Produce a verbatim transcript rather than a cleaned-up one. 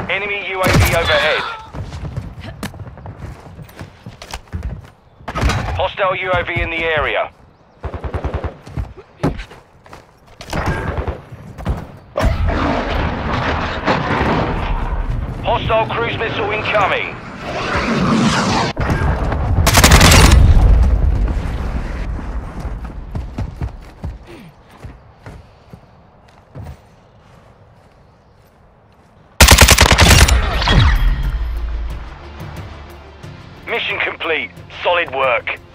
Enemy U A V overhead. Hostile U A V in the area. Hostile cruise missile incoming. Mission complete. Solid work.